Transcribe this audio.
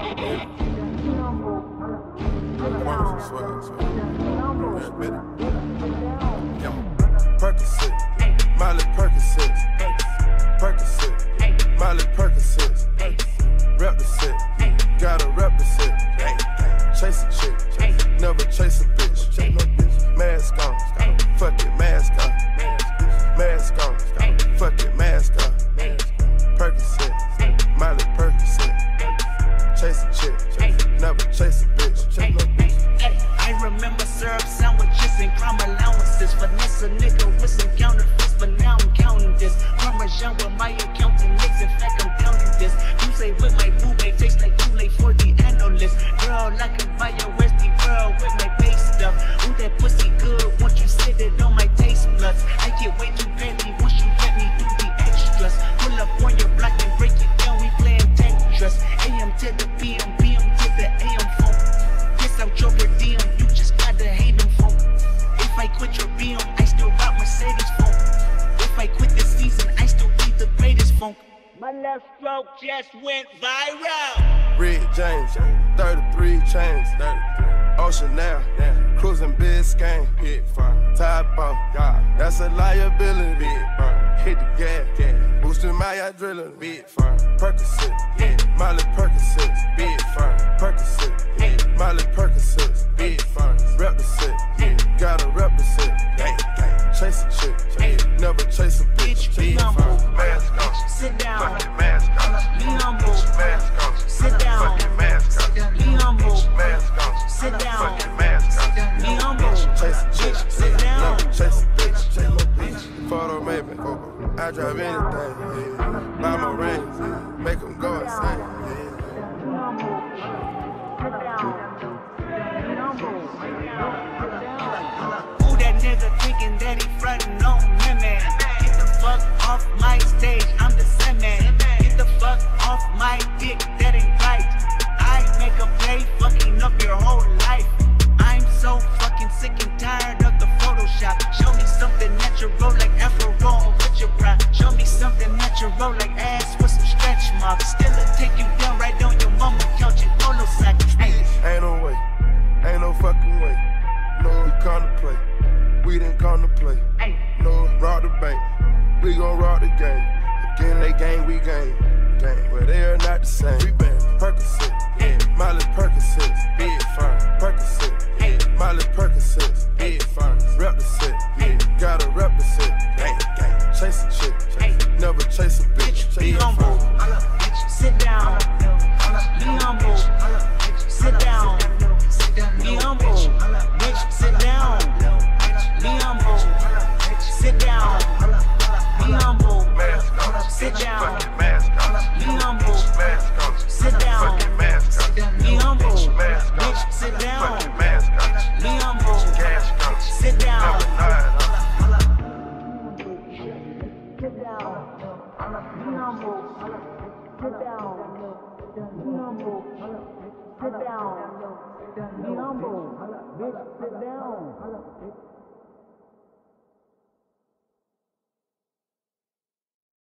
Percocet, Miley Percocet, Percocet, Miley Percocet, rep the set, gotta rep the set, chase a chick, never chase a bitch, mask on, fuck it, mask on, mask on, fuck it, mask on, Percocet, Miley Percocet, chase a chick, never chase a bitch. I remember syrup sandwiches and crime allowances. Finesse a nigga with some counterfeits, but now I'm counting this. Parmesan with my accountant mix, in fact I'm counting this. You say with my boo babe, tastes like Kool-Aid for the analyst. Girl, I can buy a Westie girl with my base stuff. Ooh, that pussy good, once you sit it on my taste buds. I get way too petty once you let me do the extras. Pull up on your block and break it down, we playing Tetris. AM to the PM, PM to the AM phone. Piss out your per diem, you just gotta hate them phone. If I quit your BM, I still rock Mercedes phone. If I quit this season, I still be the greatest funk. My left stroke just went viral. Red James, 33 chains, Ocean now, cruising Biscayne, Tide Ball, that's a liability. Hit the gas, boosting my adrenaline. Percocet, Miley Percocet, Percocet, Miley Percocet, rep the set, gotta rep the set, chase a chick, never chase a bitch. Mask on, sit down, mask on, be humble, mask on, sit down, mask on, be humble, mask on, sit down, mask on, be humble, chase a chick, sit down, chase a bitch, photo maybe, I drive anything, buy my rings, make them go insane. Who that nigga thinking that he frontin' on me, man? Get the fuck off my stage, I'm the same man. Get the fuck off my dick, that ain't right. I make a play, fucking up your whole life. I'm so fucking sick and tired of the Photoshop. Show me something natural like Afro with your pride. Show me something natural like ass with some stretch marks. Still'll take you down right on your mama couch and polo sack. Ain't no way, ain't no fucking way. No, we come to play, we didn't come to play. No, rob the bank, we gon' rob the game. Again, they gang, we gang, but they are not the same. We been Percocet, Miley Percocet, Percocet, Miley Percocet, rep the set, gotta rep the set, chase a chick, never chase a bitch. Be humble, sit down, be humble, sit down, be humble, bitch, sit down, be humble, sit down, be humble, sit down, be humble, sit down, be humble, bitch, sit down, be humble, sit down, sit down, be humble, sit down, be humble, sit down, be humble, bitch, sit down.